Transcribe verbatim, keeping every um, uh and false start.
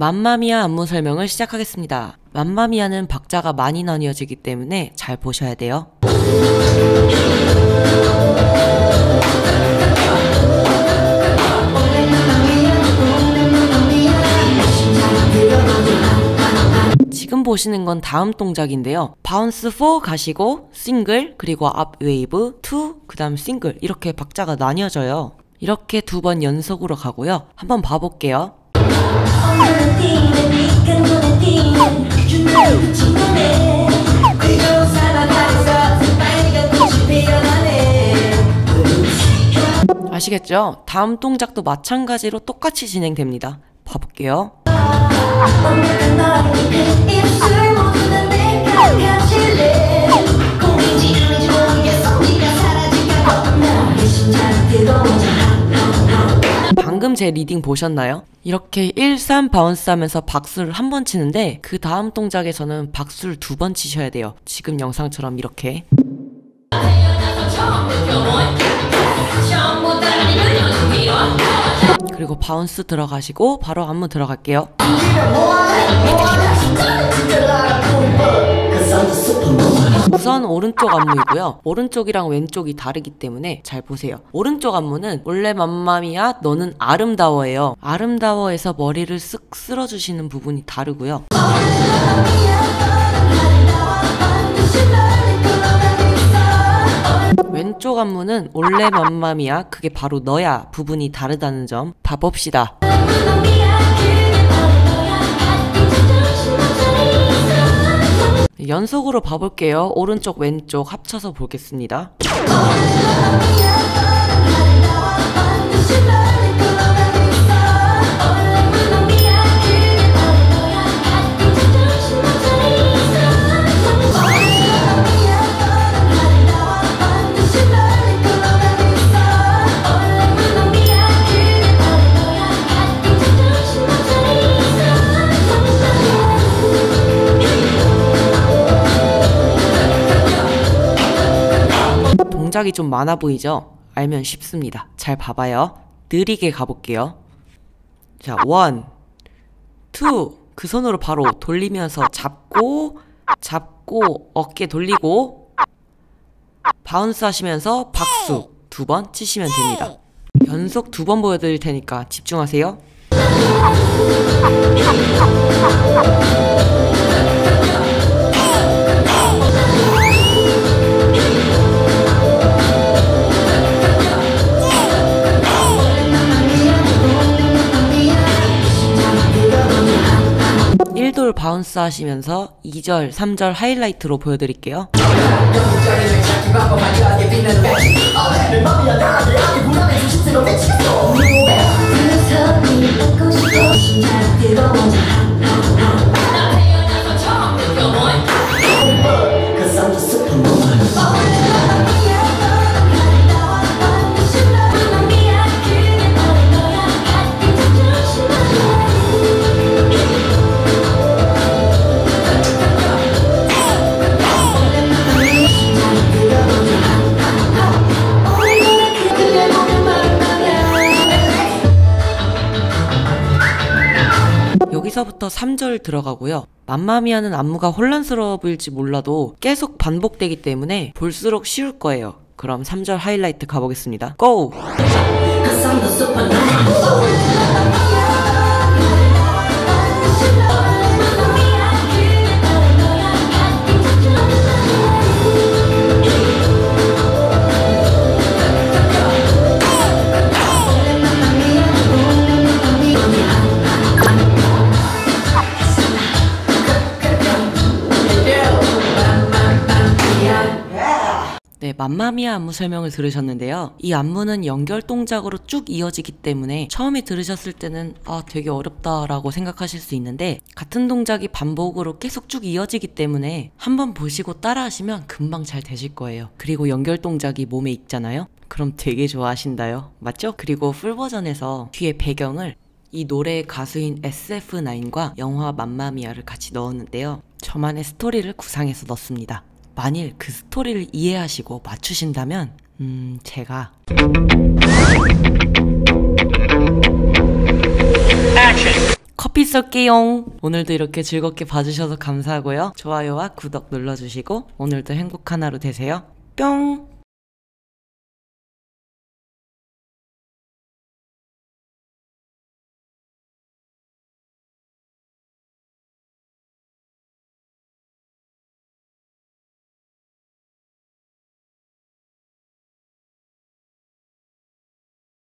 맘마미아 안무 설명을 시작하겠습니다. 맘마미아는 박자가 많이 나뉘어지기 때문에 잘 보셔야 돼요. 지금 보시는 건 다음 동작인데요. 바운스 사 가시고 싱글, 그리고 업 웨이브 이, 그 다음 싱글, 이렇게 박자가 나뉘어져요. 이렇게 두 번 연속으로 가고요. 한번 봐볼게요. 아시겠죠? 다음 동작도 마찬가지로 똑같이 진행됩니다. 봐볼게요. 방금 제 리딩 보셨나요? 이렇게 일, 삼 바운스 하면서 박수를 한 번 치는데 그 다음 동작에서는 박수를 두 번 치셔야 돼요. 지금 영상처럼 이렇게. 그리고 바운스 들어가시고 바로 안무 들어갈게요. 우선 오른쪽 안무이고요. 오른쪽이랑 왼쪽이 다르기 때문에 잘 보세요. 오른쪽 안무는 원래 맘마미아 너는 아름다워예요. 아름다워에서 머리를 쓱 쓸어주시는 부분이 다르고요. 왼쪽 안무는 원래 맘마미아 그게 바로 너야 부분이 다르다는 점 봐봅시다. 연속으로 봐볼게요. 오른쪽 왼쪽 합쳐서 보겠습니다. 동작이 좀 많아 보이죠? 알면 쉽습니다. 잘 봐봐요. 느리게 가볼게요. 자, 원, 투, 그 손으로 바로 돌리면서 잡고 잡고 어깨 돌리고 바운스 하시면서 박수 두 번 치시면 됩니다. 연속 두 번 보여드릴 테니까 집중하세요. 일 돌 바운스 하시면서 이 절, 삼 절 하이라이트로 보여드릴게요. 여기서부터 삼 절 들어가고요. 맘마미아는 안무가 혼란스러워 보일지 몰라도 계속 반복되기 때문에 볼수록 쉬울 거예요. 그럼 삼 절 하이라이트 가보겠습니다. 고! 네, 맘마미아 안무 설명을 들으셨는데요. 이 안무는 연결 동작으로 쭉 이어지기 때문에 처음에 들으셨을 때는 아 되게 어렵다라고 생각하실 수 있는데 같은 동작이 반복으로 계속 쭉 이어지기 때문에 한번 보시고 따라하시면 금방 잘 되실 거예요. 그리고 연결 동작이 몸에 익잖아요. 그럼 되게 좋아하신다요. 맞죠? 그리고 풀 버전에서 뒤에 배경을 이 노래의 가수인 에스에프 나인과 영화 맘마미아를 같이 넣었는데요. 저만의 스토리를 구상해서 넣었습니다. 만일 그 스토리를 이해하시고 맞추신다면 음 제가 커피 쏠게용. 오늘도 이렇게 즐겁게 봐주셔서 감사하고요. 좋아요와 구독 눌러주시고 오늘도 행복한 하루 되세요. 뿅!